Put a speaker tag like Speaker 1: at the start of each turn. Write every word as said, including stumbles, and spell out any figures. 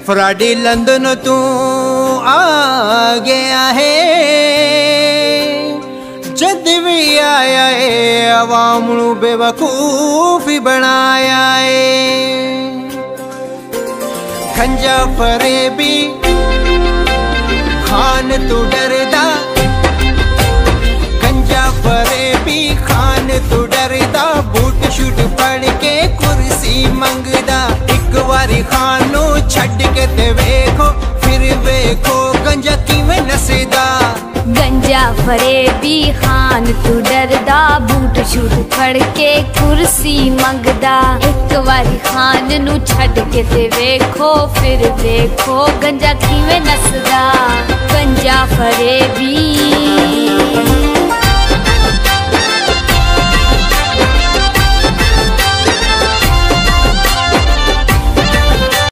Speaker 1: फराडी London तू आ गया है, जद भी आया है अवाम नू बेवकूफी बनाया है। खंजा फरेबी खान तू डरदा, खंजा फरेबी खान तू डरदा, बूट शूट पड़ के कुर्सी मंगदा। एक बारी खानू छड़ के ते वेखो, फिर वेखो गंजा किवें नसदा।
Speaker 2: गंजा फरेबी खान तू डरदा, बूट शूट फड़ के कुर्सी मंगदा। एक बारी खान नू छड़ के ते वेखो, फिर वेखो गंजा किवें नसदा। गंजा फरेबी